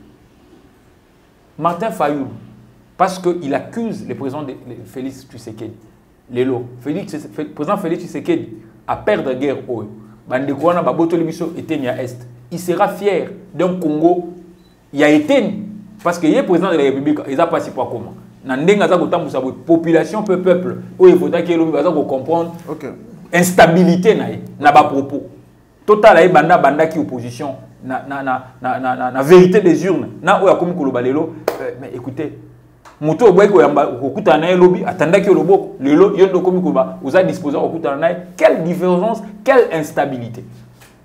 Martin Fayoulou, parce qu'il accuse le président de, le Félix Tshisekedi, Lelo, Félix, le président Félix Tshisekedi à perdre guerre au Bandekouana Baboto Libiso et Tenia Est. Il sera fier d'un Congo, il a été parce que le président de la République, il n'a pas si pas comment. La population, peu peuple, où il faudra qu'il comprendre instabilité na ba propos. Total ay banda banda qui opposition na na na na na na vérité des urnes. Na oya komi koloba lelo mais écoutez, moto boy ko yamba okuta na lobby atanda ki loboko lelo yondo komi koloba vous a disposé okuta na quelle différence, quelle instabilité.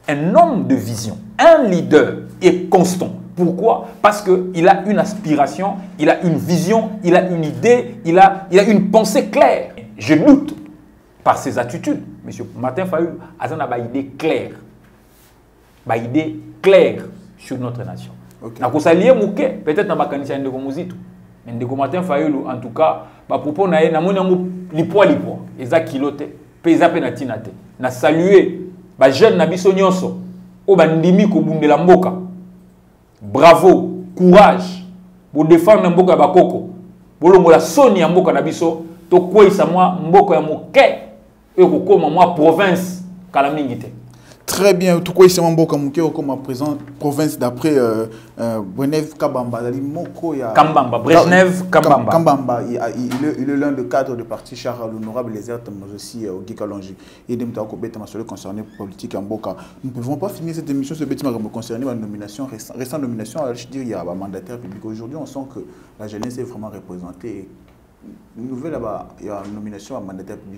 un homme de vision, un leader est constant. Pourquoi? Parce qu'il a une aspiration, il a une vision, il a une idée, il a, il a une pensée claire. Je doute par ses attitudes. Monsieur Martin Fayulu a une idée claire. Une idée claire sur notre nation. Okay. Peut-être dans la de Komuzito. Mais de Martin Fayulu, en tout cas, bah propos na na monango lipoa lipoa. Eza kilote, pesa penatinate. Na saluer ba jeune na biso nyonso o bandimi ko bundela mboka. Bravo, courage pour défendre mboka bakoko. Bolongola soni ya mboka na biso to kwesa mwa mboka ya moke e ko koma mwa province kala mingi te. Très bien, tout quoi ici Mboka Muke comme présent province d'après euh, euh, Brezhnev Kabamba, Moko ya Kambamba, Brezhnev Kambamba. Kambamba, il, il, il est l'un des cadres de parti cher à l'honorable les Ertes, mais aussi au Gikalongi. Et de m'tako bête ma seule concernée politique en Mboka. Nous ne pouvons pas finir cette émission ce bête me concerné la nomination récente récente nomination. Je dire il y a un mandataire public aujourd'hui. On sent que la jeunesse est vraiment représentée. Une nouvelle là-bas, il y a une nomination à mandataire public.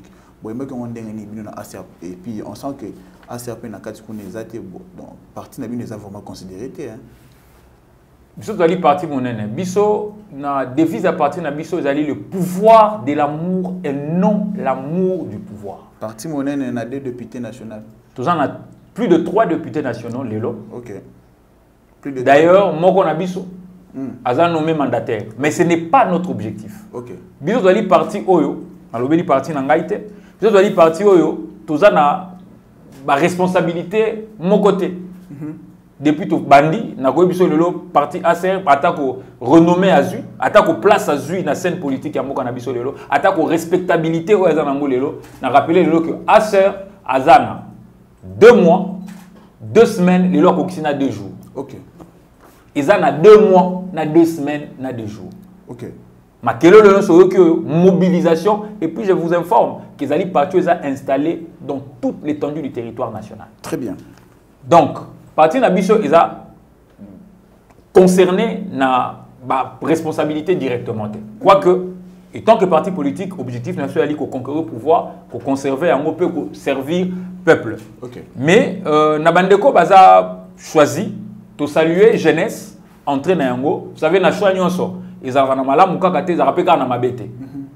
Et puis on sent que A C A P n'a pas été parti n'a pas vraiment considéré. Biso zali parti monene. Biso na devise à partir na biso zali le pouvoir de l'amour et non l'amour du pouvoir. Parti monene na deux députés nationaux. Tous en a plus de trois députés nationaux lelo. OK. D'ailleurs, moko na biso a nommé mandataire, mais ce n'est pas notre objectif. OK. Biso zali parti oyo, alobeli parti na ngaite. Biso zali parti oyo, tous en a ma responsabilité mon côté. Mm-hmm. Depuis tout bandi, na ko biso lelo parti A C R attaque renommé Azu, attaque place Azu na scène politique ya mboka na biso lelo, attaque respectabilité o azana ngo lelo, na rappeler lelo que A C R azana deux mois, deux semaines, lelo ko kisina deux jours. OK. Izana deux mois, na deux semaines, na deux jours. OK. Ma mobilisation et puis je vous informe qu'ils allaient partir installés dans toute l'étendue du territoire national. Très bien. Donc, parti Nabiso ils ont concerné na ba responsabilité directement. Quoique, étant que parti politique, objectif national est de conquérir le pouvoir, de conserver un peu, de servir le peuple. Okay. Mais euh, Nabandeko baza choisi de saluer jeunesse, entrer dans Yango. Vous savez, na choix nyonso. Ils ont malamu kaka te za rapeka na mabete.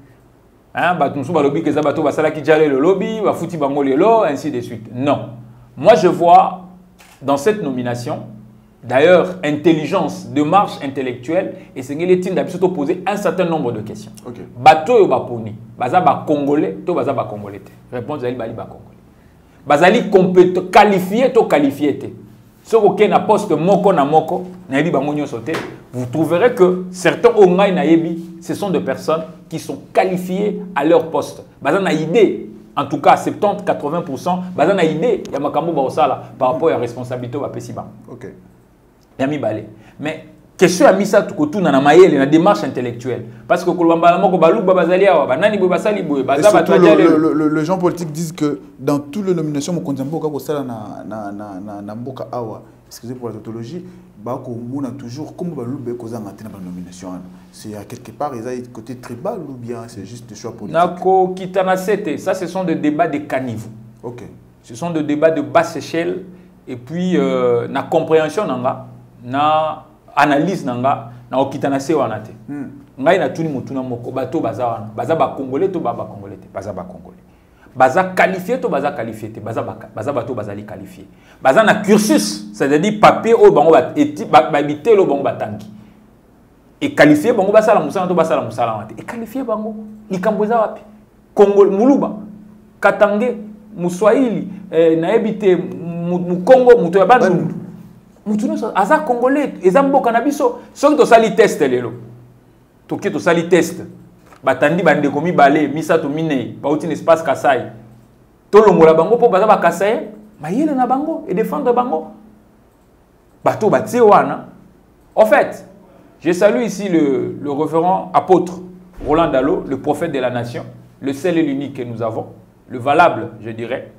Hein, ba tunsu ba lobby que za bato basala ki jale le lobby, ba futi bango lelo ainsi de suite. Non. Moi je vois dans cette nomination d'ailleurs intelligence, démarche intellectuelle et c'est ngeli tin d'habitude poser un certain nombre de questions. OK. Bato yo ba poni, baza ba congolais, to baza ba congolais te. Réponse zali bali ba congolais. Bazali compétent qualifié to qualifié te. Ce qui est poste moko na moko, vous trouverez que certains Ongai Nayebi, ce sont des personnes qui sont qualifiées à leur poste. Bazan a idée, en tout cas soixante à quatre-vingts pour cent, bazan a idée, il y a makambo baosala par rapport à la responsabilité à Pesiba. OK. Yami balé. Mais question à misa tout tout na maïel na démarche intellectuelle parce que kolamba moko balou babazali awa banani bo basali bo baza batwaja le les gens politiques disent que dans toutes les nominations mo konza mboka ko sala na na na na mboka awa excusez pour la tautologie ba ko mona toujours comme balou be ko za ngati na nomination c'est à quelque part ils ont côté tribal ou bien c'est juste des choix politiques nako kitana sete ça ce sont des débats de caniveau. OK. Ce sont des débats de basse échelle et puis euh, na compréhension nanga na analyse nanga na okitana se wana te ngai na tuni mutuna moko bato baza wana baza ba congolais to ba ba congolais te baza ba congolais baza qualifié to baza qualifié te baza ba baza bato bazali qualifié baza na cursus c'est-à-dire papier o bango ba eti ba bitelo bango batangi et qualifié bango basala musala to basala musala wana te et qualifié bango likambo za wapi Congo muluba katange muswahili eh, na ebite mu Congo muto ya bandu mutuno aza congolais ezamboka na biso soki to sali test lelo toki to sali test batandi bande komi balé misato minei bauti na espace Kasai to longola bango po baza ba Kasai mayele na bango et défendre bango bato batie wana. En fait, je salue ici le le révérend apôtre Roland Dalo, le prophète de la nation, le seul et l'unique que nous avons, le valable, je dirais.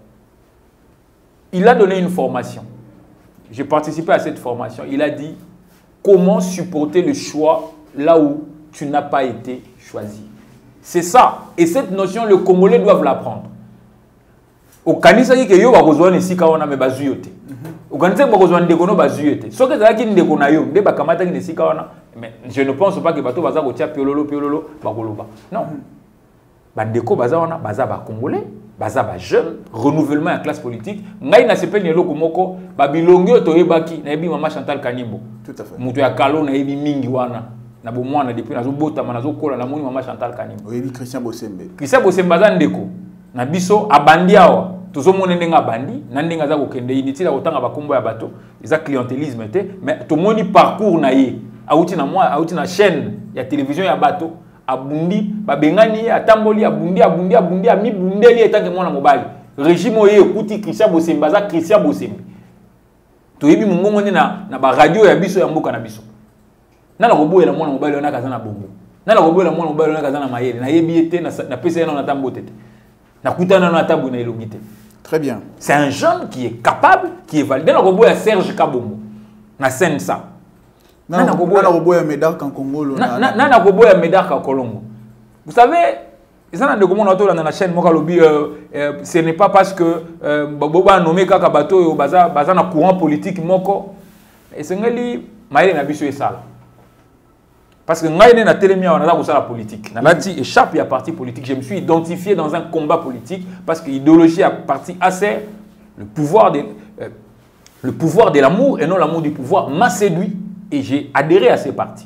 Il a donné une formation. J'ai participé à cette formation. Il a dit comment supporter le choix là où tu n'as pas été choisi. C'est ça. Et cette notion, les Congolais doivent l'apprendre. au kanisa ki ke yo ba kozwa ni sika wana me bazwi yo te au kanisa ba kozwa ndeko no bazwi yo te soki ezalaki ndeko na yo nde bakamata ki ni sika wana mais je ne pense pas que bato baza kotia piololo piololo bakoloba non bandeko baza wana baza ba congolais baza ba jeune renouvellement ya classe politique ngai na sepeni eloko moko ba bilongi to yebaki na yebi mama Chantal Kanimbo tout à fait mutu ya kalo na yebi mingi wana na bo mwana depuis nazo botama nazo kola na moni mama Chantal Kanimbo oui Christian Bosembe Christian Bosembe baza ndeko na biso abandi awa tozomona ndenga bandi na ndenga za kokende initi la kotanga bakombo ya bato eza clientélisme te mais to moni parcours na ye auti na moi auti na chaîne ya télévision ya bato abundi babengani atamboli abundi abundi abundi ami bundeli etange mwana mobali régime oye ekuti Christian Bosembe baza Christian Bosembe to yebi mongongo na na ba radio ya biso ya mboka na biso nana koboyela mwana mobali wana kaza na bongo nana koboyela mwana mobali wana kaza na mayele na yebi ete na na pesa na tambote te na kutana na tabu na elongite. Très bien. C'est un jeune qui est capable, qui est validé. Nana koboya Serge Kabongo na scène ça. Nana koboya Médard en Congo. Nana koboya Médard en Colombo. Vous savez, ça n'a de comment on a dans la chaîne Mokalobi, ce n'est pas parce que Boba nommé kaka bateau baza baza na courant politique moko. Et c'est ngeli maïle na biso esala. Parce que ngai na télémia on a ça la politique. Na lati échappe à parti politique. Je me suis identifié dans un combat politique parce que l'idéologie à parti A C R, le pouvoir de euh, le pouvoir de l'amour et non l'amour du pouvoir m'a séduit et j'ai adhéré à ces partis.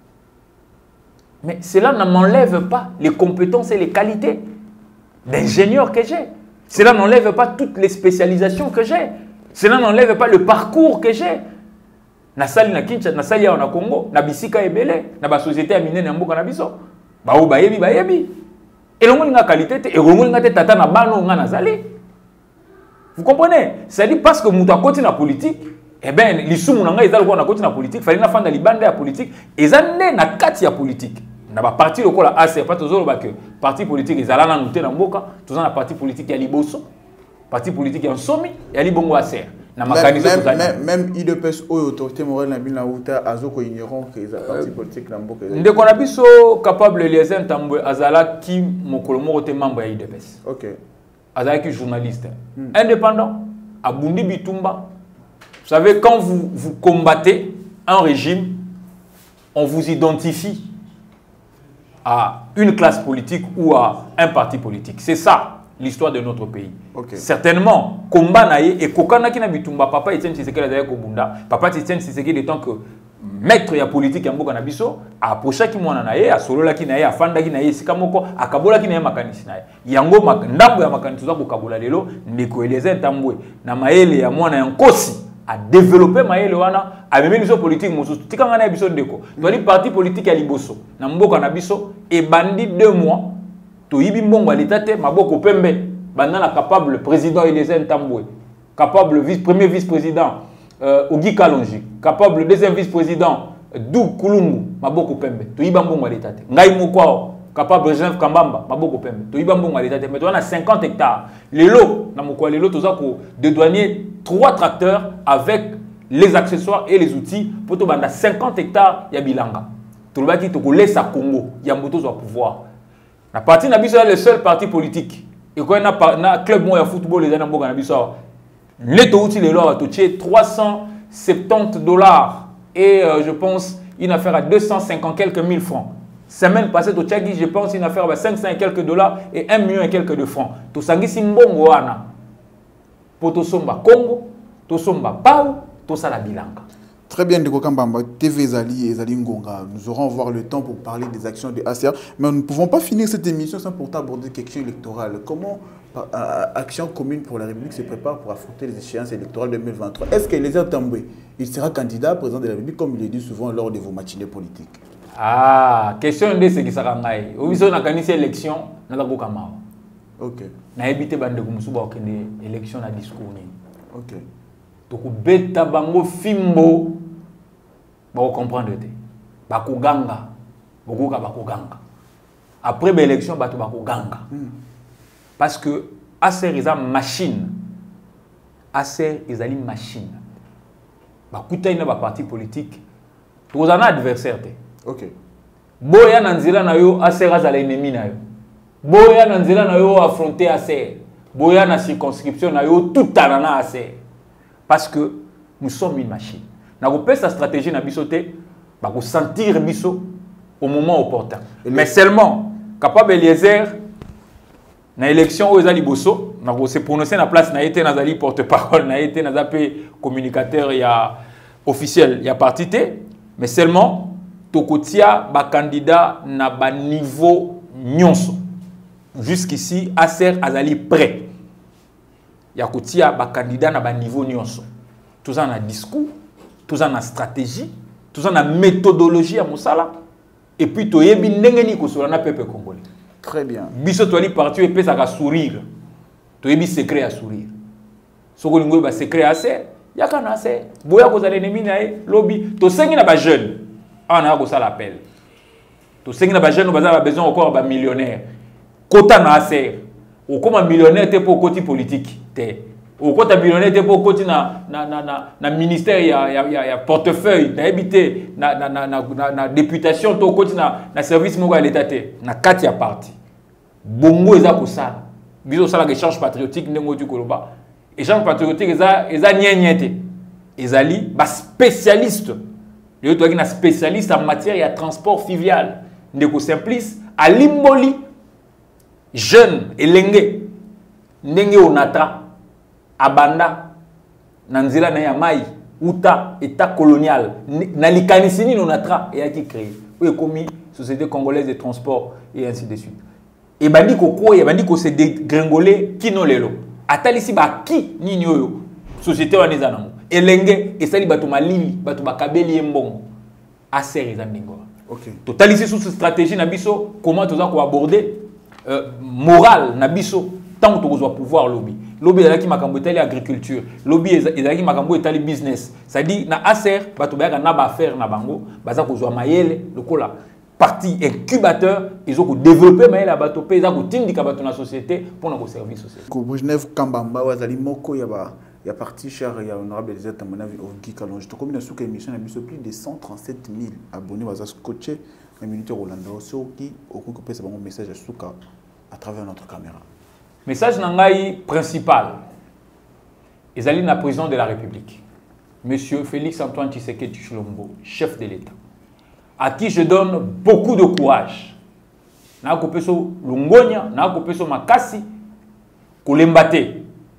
Mais cela ne m'enlève pas les compétences et les qualités d'ingénieur que j'ai. Cela n'enlève pas toutes les spécialisations que j'ai. Cela n'enlève pas le parcours que j'ai. Na sali na Kinshasa, na sali ya na Congo, na bisika ebele, na ba société ya minene ya mboka na biso. Ba o bayebi bayebi. Et l'on nga qualité te, et l'on nga te tata na bano nga na zali. Vous comprenez? C'est-à-dire parce que muta koti na politique, eh ben lisumu na nga ezali ko na koti na politique, fallait na fanda libanda ya politique, ezane na kati ya politique. Na ba parti lokola A C R, pas tozolo ba que parti politique ezala na nuté na mboka, tozana na parti politique ya liboso, parti politique ya nsomi, ya libongo A C R. Même, même, même I D P S ou autorité morale na bila uta azoko ignorant que les partis politiques na mboka. Ndeko na biso capable les entambwe azala ki mokolo moko te membre ya I D P S. OK. Azala ki journaliste hmm. indépendant abundi bitumba. Vous savez quand vous vous combattez un régime, on vous identifie à une classe politique ou à un parti politique. C'est ça l'histoire de notre pays. Okay. Certainement, combat naïe et kokana ki na bitumba papa Etienne Tshisekedi la ko bunda, papa Etienne Tshisekedi de tant que maître ya politique ya mboka na biso, a approcha ki mwana naïe, a solo la ki naïe, a fanda ki naïe, sika moko, a kabola ki naïe makanisi naïe. Yango mak ndambo ya makanisi za ko kabola lelo, ndeko eleze ntambwe na maele ya mwana ya nkosi a développer maele wana, a même biso politique mosusu. Tika ngana biso ndeko. To li parti politique ya liboso na mboka na biso e bandi deux mois to yibi mbongo alitate maboko pembe bandana capable président Eliezer Ntambwe capable vice premier vice-président euh, Ogi Kalonji capable deuxième vice-président Dou Kulungu maboko pembe to yiba mbongo alitate ngai moko capable Jean Kambamba maboko pembe to yiba mbongo alitate mais to na cinquante hectares lelo na moko lelo to za ko dédouaner trois tracteurs avec les accessoires et les outils pour to banda cinquante hectares ya bilanga to lobaki to ko laisser Congo ya mboto zo pouvoir. La partie na biso est le seul parti politique. Et quand on a un club de football, les gens na biso. Neto outil les lois a touché trois cent soixante-dix dollars et euh, je pense une affaire à deux cent cinquante quelques mille francs. Semaine passée au Tchadi, je pense une affaire à cinq cents et quelques dollars et un million et quelques de francs. To sangi simbongo wana. Poto somba Congo, to somba Pau, to sala bilanga. Très bien, Ndeko Kambamba, T V Zali et Zali Ngonga. Nous aurons voir le temps pour parler des actions de A C R, mais nous ne pouvons pas finir cette émission sans pourtant aborder des questions électorales. Comment euh, Action commune pour la République se prépare pour affronter les échéances électorales de deux mille vingt-trois? Est-ce que Eliezer Ntambwe, il sera candidat président de la République comme il le dit souvent lors de vos matinées politiques? Ah, question de ce qui sera ngaï. Au besoin de cette élection, nous avons kamao. Ok. Na évité bande kumusuba okende élection na discours ni. Ok. Donc beta bango fimbo. Vous comprenez? Bakuganga. Bokuka bakuganga. Après l'élection, batu bakuganga. Parce que A C R est une machine. A C R est une machine. Bakuta ina ba parti politique. Vous en adversaire. OK. Boya nanzila na yo A C R azala ennemi na yo. Boya nanzila na yo affronter A C R. boya na circonscription na yo tout talana assez parce que nous sommes une machine. Na ko pesa stratégie na biso te ba ko sentir biso au moment opportun. Mais seulement capable Eliezer na élection aux ali bosso na ko se prononcer na place na été na ali porte-parole na été na zappé communicateur il y a officiel il y a parti te mais seulement tokotia ba candidat na ba niveau nyonso jusqu'ici Acer azali prêt ya kotia ba candidat na ba niveau nyonso tout ça na discours tout ça na stratégie tout ça na méthodologie à mosala et puis toyebi ndenge ni ko solana peuple congolais. Très bien. Biso toali parti et pesa ka sourire. Toyebi secret à sourire. Soko lingo ba secret assez, yaka na assez. Boya ko zala ennemi na e lobby to sengi na ba jeune. Ana ko sala appel. To sengi na ba jeune ba za besoin encore ba millionnaire. Kota na assez. O comme millionnaire te pour côté politique te. O kota millionnaire te pour côté na na na na, na ministère ya ya ya, ya portefeuille na habité na na na na, na députation to côté na na service moko à l'état te na kati ya parti. Bongo eza ko sala. Biso sala échange patriotique ndengo du koloba. Échange patriotique eza eza nyenyete. Ezali ba spécialiste. Le to na spécialiste en matière de transport fluvial. Ndeko Simplice à Limboli jeune elenge ndenge onatra abanda nanzela na ya mai uta état colonial na likanisi ni onatra et a qui créé ou commis société congolaise de transport et ainsi de suite et bandi ko ko et bandi ko se dégringoler kino lelo atalisi ba ki nini oyo société waneza namo elenge esali bato malili bato bakabeli embongo Acer ezandingo. OK. Totalisi sous stratégie na biso comment toza ko aborder euh, moral na biso tant que tu pouvoir lobby lobby ezalaki makambo etali agriculture lobby ezalaki makambo etali business ça dit na Acer bato bayaka na ba affaire na bango baza kozwa mayele lokola parti incubateur ils ont développé mayele ya bato pe ezako tindika bato na société pour na ko service société ko Genève Kambamba wazali moko ya ba ya parti cher ya honorable Eliezer Tambonavi Ogi Kalonji to combien sous émission na biso plus de cent trente-sept mille abonnés baza scotché na minute Rolando soki okoki pesa bango message à suka à travers notre caméra. Message nangai principal. Ezali na président de la République, Monsieur Félix Antoine Tshisekedi Tshilombo, chef de l'État, à qui je donne beaucoup de courage. Na ko peso lungonya, na ko peso makasi, kolembate.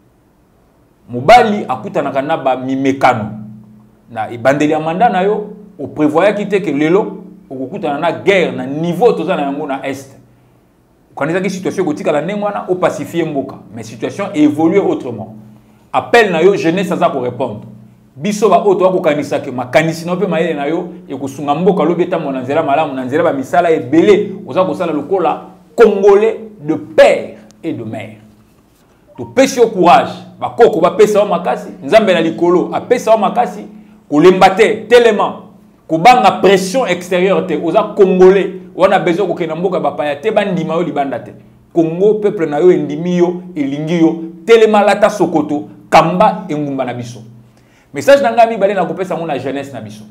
Mobali akutanaka na ba mimekano. Na ibandeli ya manda na yo, o prévoya kite ke lelo, okukutana na guerre na niveau toza na yango na est. Quand il y a une situation qui est au pacifier mboka, mais la situation évolue autrement. Appel na yo jeunesse ça pour répondre. Biso ba auto ko kanisa ke makanisi no pe maele na yo e ko sunga mboka lobeta mona nzela malamu na nzela ba misala ebele oza ko sala lokola congolais de père et de mère. To pesi au courage, ba koko ba pesa wa makasi, nzambe na likolo a pesa wa makasi ko lembate tellement ko banga pression extérieure te oza congolais. On a besoin que Namboka bapaya te bandima yo libanda te. Congo peuple na yo endimi yo elingi yo telema lata sokoto kamba engumba na biso. Message nanga mi balé na kopesa mon jeunesse na biso.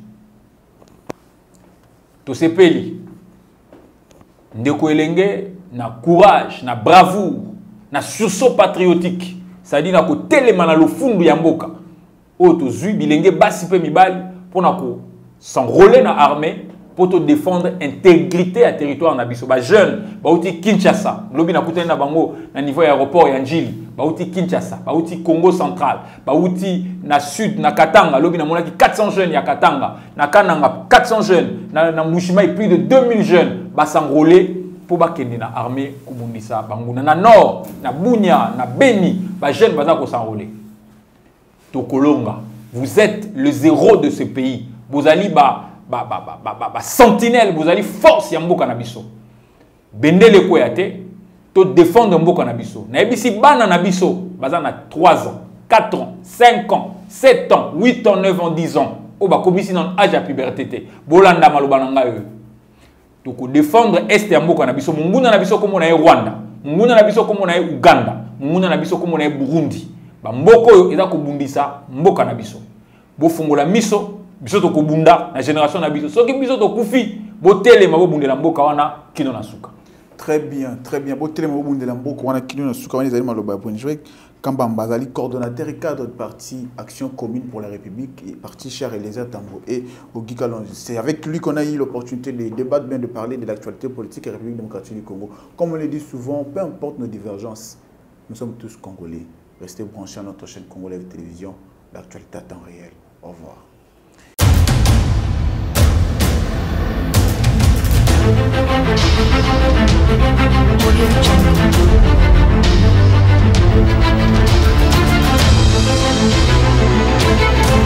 To sepeli. Ndeko elenge na courage, na bravoure, na sursaut patriotique. Ça dit na ko telema na lofundu ya mboka. O to zui bilenge basi pe mibali pour na ko s'enrôler na armée. Pour te défendre intégrité à territoire nabiso ba jeune ba uti Kinshasa lobi na kutana na bango na niveau aéroport ya Njili ba uti Kinshasa ba uti Congo central ba uti na sud na Katanga lobi na monaki quatre cents jeunes ya Katanga na Kananga quatre cents jeunes na, na Mushimai plus de deux mille jeunes ba s'enrôler pour ba kende na armée kumundisa bango na nord na Bunia na Beni ba jeunes baza ko s'enrôler to Kolonga vous êtes le zéro de ce pays vous allez ba Ba, ba, ba, ba, ba, ba, sentinelle, vous allez force ya mboka na biso. Bendele ko yate, to défendre mboka na biso. Na ebisi bana na biso, baza na trois ans, quatre ans, cinq ans, sept ans, huit ans, neuf ans, dix ans. O ba komisi nan âge à puberté te. Bolanda maloba na nga yo. To ko défendre est ya mboka na biso. Munguna na biso komo na Rwanda. Munguna na biso komo na Uganda. Munguna na biso komo na Burundi. Ba mboko yo eza ko bundisa mboka na biso. Bo fungola miso biso to kobunda na génération na biso soki biso to kufi botele mabo bundela mboka wana kino na suka. Très bien, très bien. Bon, tellement bon de l'ambo, qu'on a qui nous sommes les aliments le pour jouer. Kamba Mbazali, coordonnateur et cadre de parti Action Commune pour la République et parti Cher Eliezer Tambo et Ogi Kalonji. C'est avec lui qu'on a eu l'opportunité de débattre, bien de parler de l'actualité politique et la République démocratique du Congo. Comme on le dit souvent, peu importe nos divergences, nous sommes tous Congolais. Restez branchés à notre chaîne Congolais Télévision, l'actualité à temps réel. Au revoir. Audio Jungle.